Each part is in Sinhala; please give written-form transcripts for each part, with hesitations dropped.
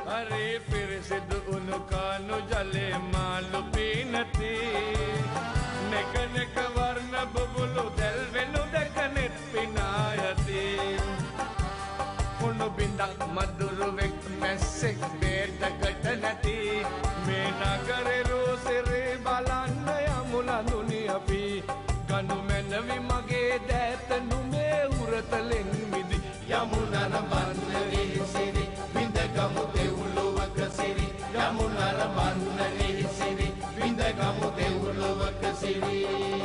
अरे फिर सिद्ध उनका नु जले मालू पीनती नेक नेक वर्ण बुबुलु del venu deknet pinayati उन बिंदक मधुर व्यक्त मैसेक बेट गटनती मैं नगरे रोसरे बालान यमुना दुनिया पी कनु में नवी मगे दैत नुमे उरत लेन मिदी यमुना न बन्नरी सिरी बिंदकमु देउलुवक सिरी यमुना न बन्नरी सिरी बिंदकमु देउलुवक सिरी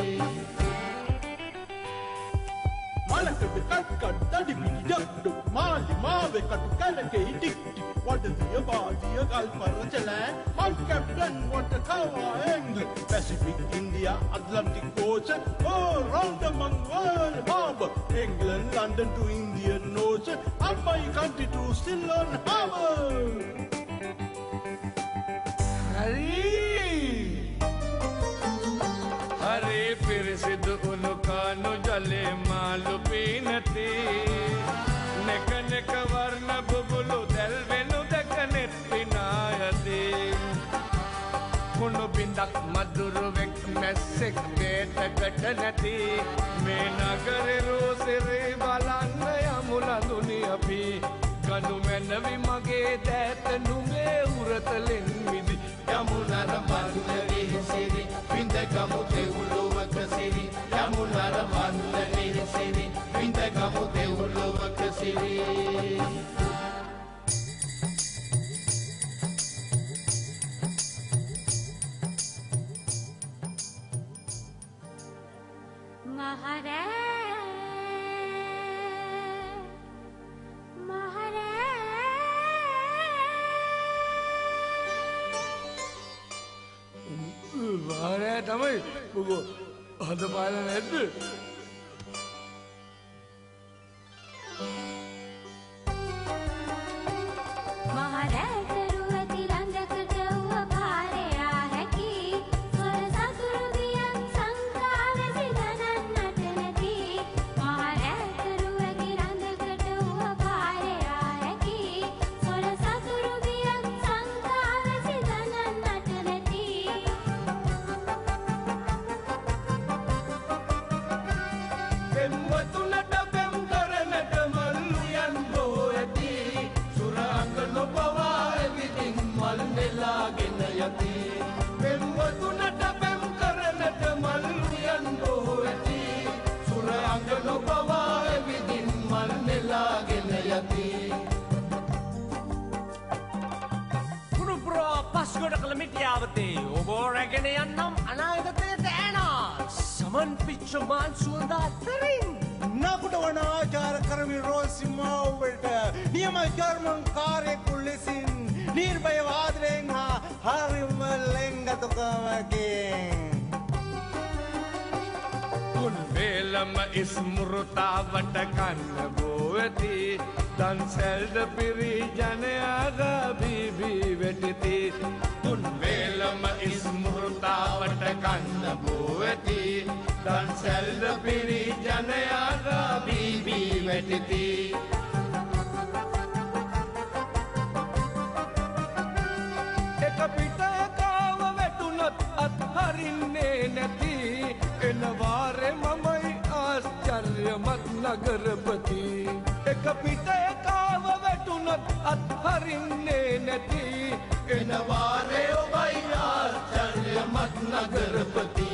Malakad kat tadi bidak mali maave kat kalake dik what is the body gal parachala my captain what the kawa England Pacific India Atlantic Ocean all round the Mongol harbor England London to Indian Ocean and my country to Ceylon harbor अरे फिर सिद्ध उनका नु जले मालू पीनती नेक नेक वर्ण बुबुलु del venu deknet pinayati उनु बिंदक मधुर व्यक्त मैसेक बेट गटनती मैं नगरे रोसरे बालान यमुना दुनिया पी कनु में नवी मगे दैत नुमे उरत लेन मिदी यमुना न बन्नरी सिरी बिंदकमु देउलुवक सिरी यमुना न बन्नरी सिरी बिंदकमु देउलुवक सिरी महारे महारे महारे तमई बुगो हद पालन नेद्द महारे तरुवति रंजකට උව භාරයා හැකි ස්වර සතුරුදියන් සංකාවැසි ගණන්නට නැති महारे තරුවති රංජකට උව භාරයා හැකි ස්වර සතුරුදියන් සංකාවැසි ගණන්නට නැති එම්වතුනට බෙම් කරනට මල්ලු යන් බෝ ඇති සුරාංගන පවා එවිදින් මල් නෙලාගෙන යති එම්වතුනට බෙම් කරනට මල්ලු යන් බෝ ඇති සුරාංගන පවා එවිදින් මල් නෙලාගෙන යති කුරුපුරා පස්කොඩ කළ මිටියාවතේ ඔබෝ රැගෙන යන්නම් අනාගතයට ඇනා සමන් පිච්ච මාන් සුවඳ අතරින් නකුට වන ආචාර කරමි රෝසිමාවට නියම ජර්මන් කාර්යකුල් ලෙසින් නිර්භය ආදරයෙන් හා හරිම ලෙන්ගතුකමකින් උන් වේලම ඉස්මෘතාවට කන්න බෝවති දන්සැල්ද පිරි ජනයාගා බීබී වෙටිති උන් වේලම ඉස්මෘතාවට කන්න බෝවති දන්සැල්ද පිරි ජනයාගා බීබී වෙටිති එක පිට කාව වැටුනොත් අත්හරින්නේ නැති එනවාරෙ මමයි ආශ්චර්යමත් නගරපති එක පිට කාව වැටුනොත් අත්හරින්නේ නැති එනවාරෙ ඔබයි ආශ්චර්යමත් නගරපති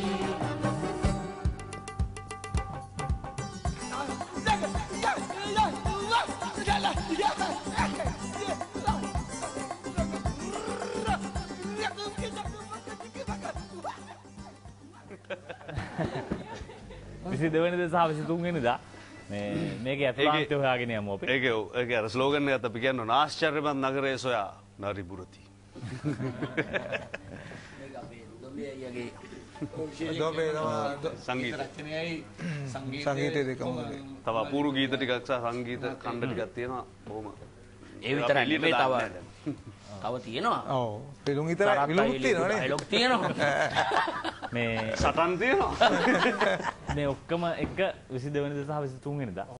විසි දෙවනිද සහ විසි තුන්වෙනිදා මේක ඇතුළාන්තය හොයාගෙන යමු අපි. ඒක අර ස්ලෝගන් එකත් අපි කියනවා ආශ්චර්යමත් නගරයේ සොයා නරිපුරති. මේක අපේ දොඹේ අයියාගේ සංගීත රචනයයි සංගීතය දෙකම තව අපූර්ව ගීත ටිකක් සහ සංගීත ඛණ්ඩ ටිකක් තියෙනවා. බොහොම ඒ විතරයි නෙමෙයි තව තියෙනවා. ඔව් පිළුම් විතරයි පිළුම් තියෙනවනේ. ඩයලොග් තියෙනවා. මේ සටන් තියෙනවා. මේ ඔක්කොම එක 22 වෙනිදා සහ 23 වෙනිදා